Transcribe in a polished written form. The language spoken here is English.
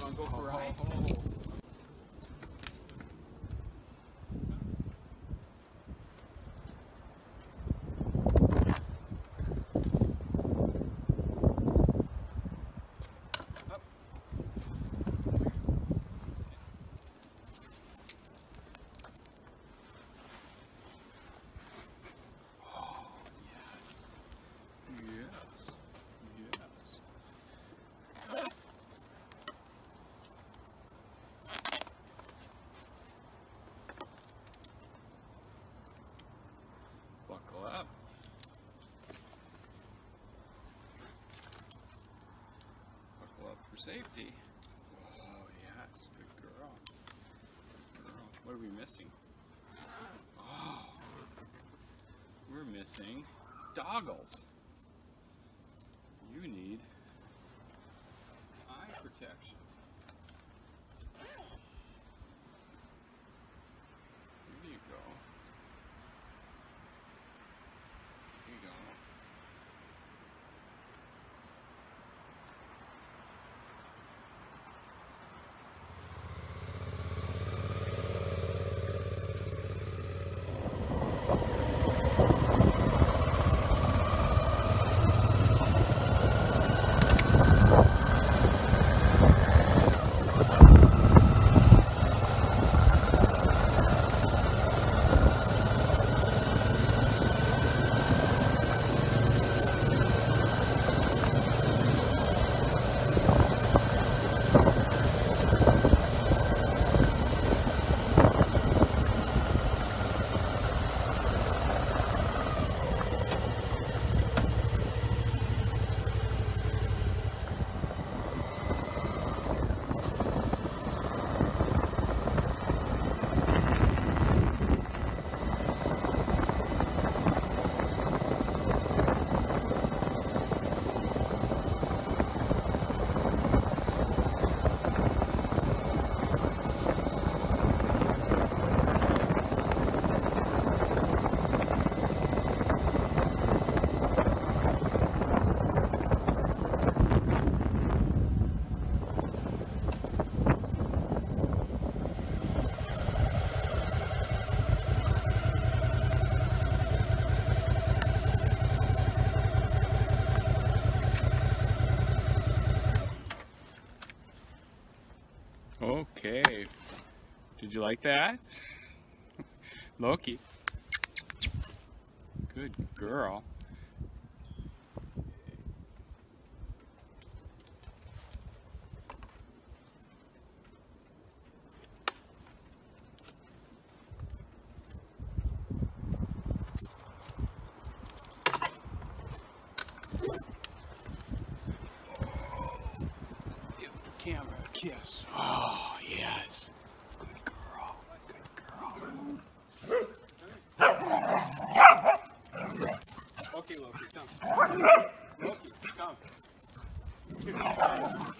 want to go for a ride? Buckle up. Buckle up for safety. Oh, yes, good girl. Good girl. What are we missing? Oh, we're missing Doggles. You need eye protection. Here you go. Here you go. Okay, did you like that? Loki, good girl. Give the camera a kiss. Oh, yes. Good girl. Good girl. Okay, Loki, come. Loki, come.